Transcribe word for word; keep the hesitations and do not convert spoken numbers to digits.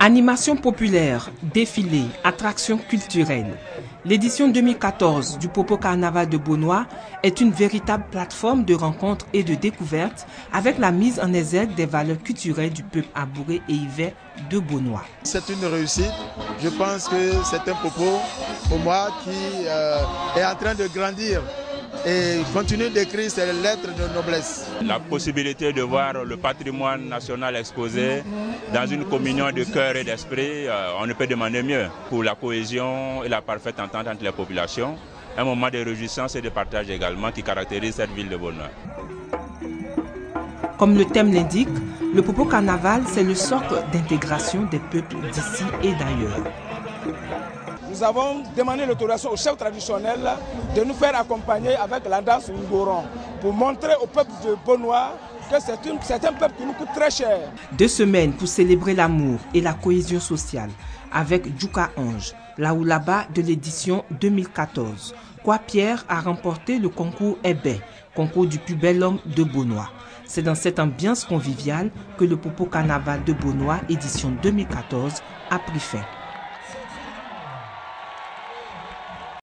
Animation populaire, défilés, attractions culturelles. L'édition deux mille quatorze du Popo Carnaval de Beaunois est une véritable plateforme de rencontres et de découvertes avec la mise en exergue des valeurs culturelles du peuple abouré et hiver de Beaunois. C'est une réussite. Je pense que c'est un Popo pour moi qui euh, est en train de grandir et continue d'écrire ses lettres de noblesse. La possibilité de voir le patrimoine national exposé dans une communion de cœur et d'esprit, euh, on ne peut demander mieux pour la cohésion et la parfaite entente entre les populations. Un moment de réjouissance et de partage également qui caractérise cette ville de Beaunois. Comme le thème l'indique, le Popo Carnaval, c'est le socle d'intégration des peuples d'ici et d'ailleurs. Nous avons demandé l'autorisation au chef traditionnel de nous faire accompagner avec la danse Ngoron pour montrer au peuple de Beaunois que c'est un peuple qui nous coûte très cher. Deux semaines pour célébrer l'amour et la cohésion sociale avec Djouka Ange, là où là-bas de l'édition deux mille quatorze. Kwa Pierre a remporté le concours Ebé, concours du plus bel homme de Beaunois. C'est dans cette ambiance conviviale que le Popo Carnaval de Beaunois édition deux mille quatorze a pris fin.